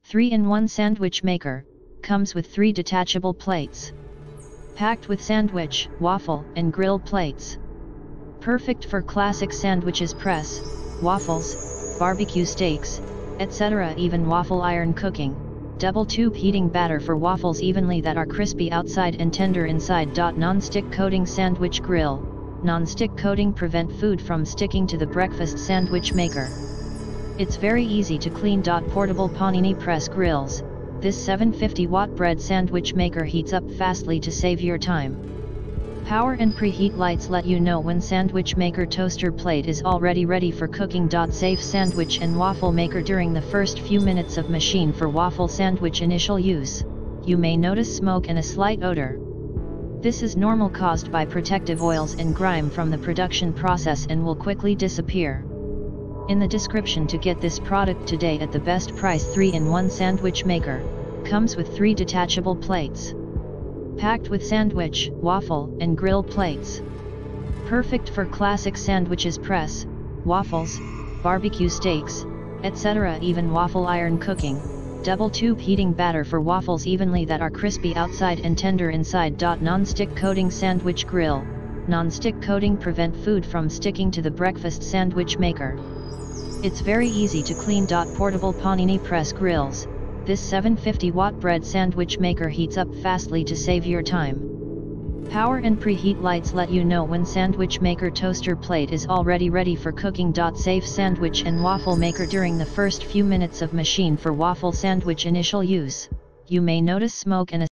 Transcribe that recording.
3-in-1 sandwich maker, comes with 3 detachable plates. Packed with sandwich, waffle, and grill plates. Perfect for classic sandwiches, press, waffles, barbecue steaks, etc. Even waffle iron cooking. Double tube heating batter for waffles evenly that are crispy outside and tender inside. Non-stick coating sandwich grill. Non-stick coating prevent food from sticking to the breakfast sandwich maker. It's very easy to clean. Portable panini press grills. This 750-watt bread sandwich maker heats up fastly to save your time. Power and preheat lights let you know when sandwich maker toaster plate is already ready for cooking. Safe sandwich and waffle maker during the first few minutes of machine for waffle sandwich initial use. You may notice smoke and a slight odor. This is normal, caused by protective oils and grime from the production process, and will quickly disappear. In the description to get this product today at the best price. 3-in-1 sandwich maker, comes with 3 detachable plates. Packed with sandwich, waffle, and grill plates. Perfect for classic sandwiches, press, waffles, barbecue steaks, etc. Even waffle iron cooking. Double tube heating batter for waffles evenly that are crispy outside and tender inside. Non-stick coating sandwich grill. Non-stick coating prevent food from sticking to the breakfast sandwich maker. It's very easy to clean. Portable panini press grills. This 750-watt bread sandwich maker heats up fastly to save your time. Power and preheat lights let you know when sandwich maker toaster plate is already ready for cooking. Safe sandwich and waffle maker during the first few minutes of machine for waffle sandwich initial use. You may notice smoke and a